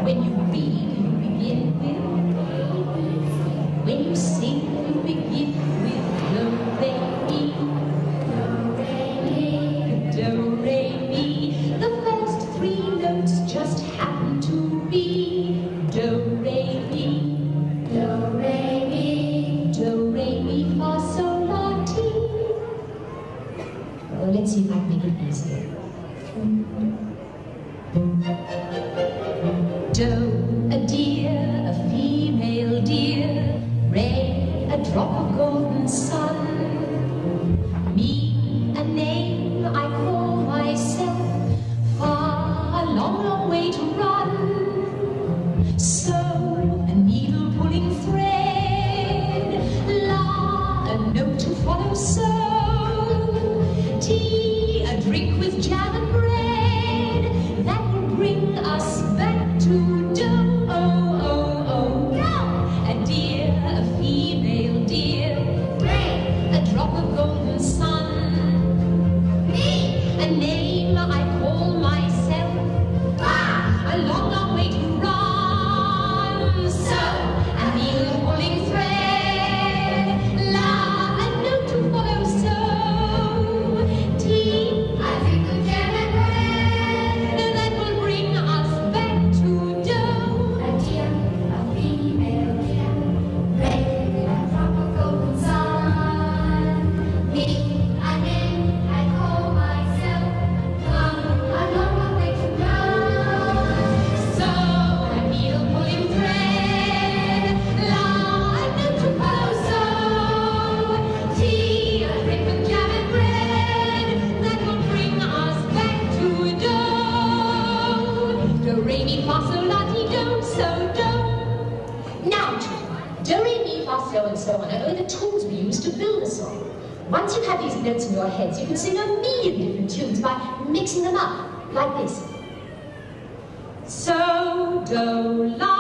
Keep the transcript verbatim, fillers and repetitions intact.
When you read, you begin with A. When you sing, you begin with do, re, mi. Do, re, mi. Do, re, mi. The first three notes just happen to be do, re, mi. Do, re, mi. Do, re, mi, fa, sol, la, ti. Well, let's see if I can make it easier. Do, a deer, a female deer. Re, a drop of golden sun. Me, a name I call myself. Fa, a long, long way to run. So, a needle pulling thread. La, a note to follow. So, tea, a drink with jam and bread. That will bring us back to do. Oh, oh, oh, no. A deer, a female deer. Re, a drop of golden sun. Me, a name I call myself. Fa, a long, long way to run. So, a needle pulling thread. La, a note to follow. So, tea, a drink with jam and bread. That will bring us back to do. A deer, a female deer. Re, a drop of golden sun. Me, a name I call myself. Come, a long, long way to run. So, a needle pulling thread. La, a note to follow. So, tea, a drink with jam and bread. That will bring us back to do. Do, re, mi, fa, sol, la, ti, do, so, do. Now, do, re, mi, fa, so, and so on are only the tools we use to build a song. Once you have these notes in your heads, you can sing a million different tunes by mixing them up, like this. So, do, la,